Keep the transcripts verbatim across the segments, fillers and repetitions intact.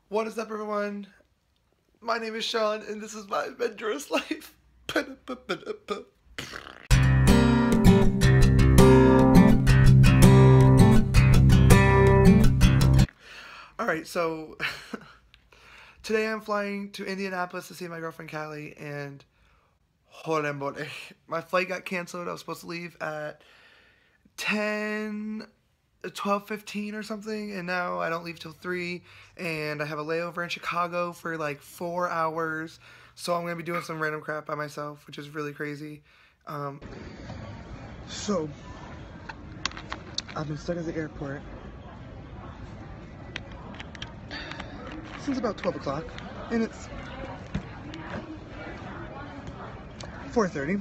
What is up, everyone? My name is Sean, and this is my adventurous life. Alright, so today I'm flying to Indianapolis to see my girlfriend Callie, and joder, my flight got canceled. I was supposed to leave at ten, twelve fifteen or something, and now I don't leave till three, and I have a layover in Chicago for like four hours, so I'm going to be doing some random crap by myself, which is really crazy. Um, so, I've been stuck at the airport since about twelve o'clock, and it's four thirty.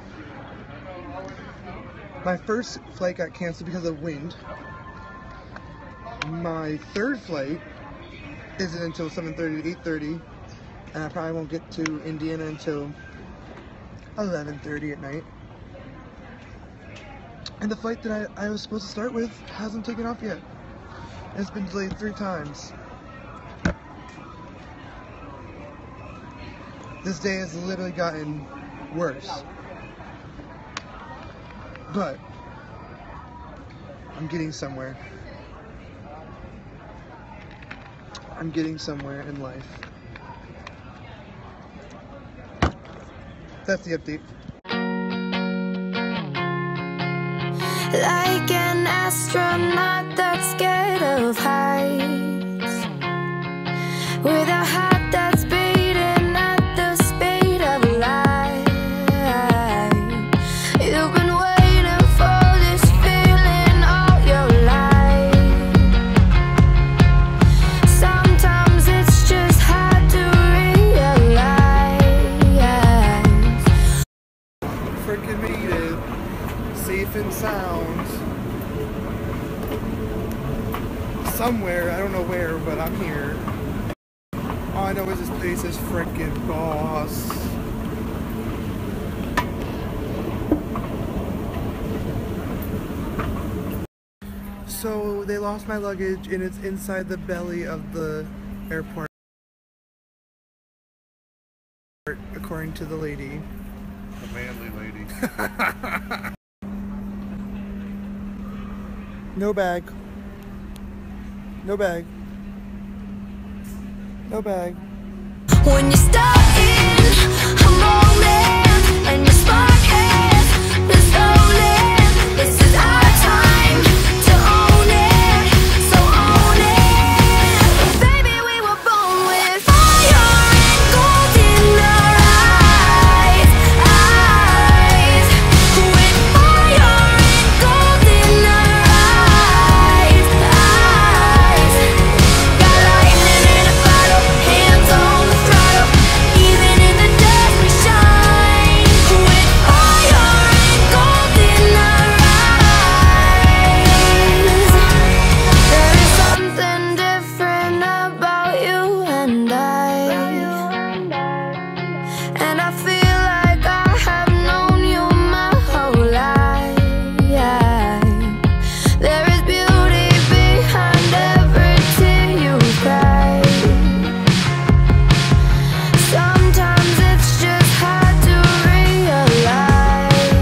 My first flight got canceled because of wind. My third flight isn't until seven thirty to eight thirty, and I probably won't get to Indiana until eleven thirty at night. And the flight that I, I was supposed to start with hasn't taken off yet. It's been delayed three times. This day has literally gotten worse. But I'm getting somewhere. I'm getting somewhere in life. That's the update. Like an astronaut that's scared of heights, with a heart that's beating at the speed of light. You've been waiting for this feeling all your life. Sometimes it's just hard to realize. Freaking made it. Safe and sound. Somewhere, I don't know where, but I'm here. All I know is this place is freaking boss. So they lost my luggage, and it's inside the belly of the airport, according to the lady. The manly lady. No bag. No bag. No bag. When you're stuck in a moment and your spark has been stolen, this is our time to own it, so own it. Baby, we were born with fire and gold in our eyes, eyes. With fire and gold in our eyes, eyes. Got lightning in a bottle, hands on the throttle. Even in the dust we shine. With fire and gold in our eyes. There is something different about you and I, and I feel like I have known you my whole life. There is beauty behind every tear you cry. Sometimes it's just hard to realize.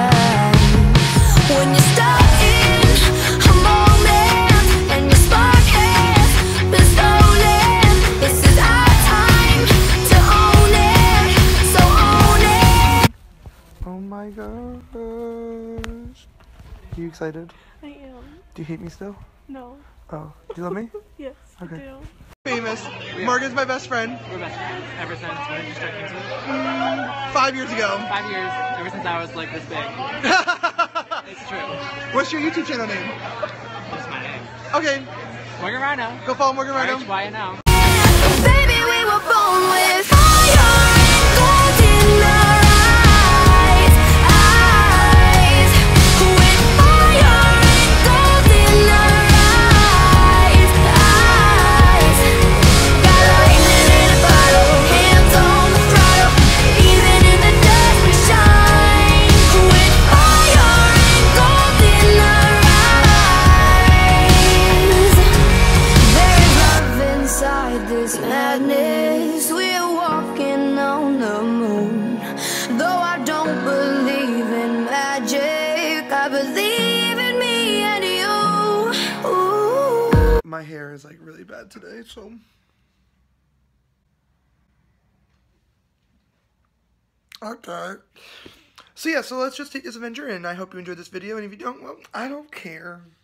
When you're stuck in a moment and your spark has been stolen, this is our time to own it, so own it. Oh my gosh. You excited? I am. Do you hate me still? No. Oh, do you love me? Yes, Okay. I do. Famous. Morgan's my best friend. We're best friends ever since. When did you start into it? Five years ago. Five years. Ever since I was like this big. It's true. What's your YouTube channel name? What's my name? Okay, Morgan Rhino. go follow Morgan R Rhino. H Y N O. Baby, we were born with fire and gold in our eyes, eyes. With fire and gold in our eyes, eyes. Got lightning in a bottle, hands on the throttle. Even in the dust we shine. With fire and gold in our eyes. There is love inside. fight this madness. We're walking on the moon. Though I don't believe in magic, I believe in me and you. Ooh. My hair is like really bad today, so. Okay. So yeah, so let's just take this adventure in. I hope you enjoyed this video, and if you don't, well, I don't care.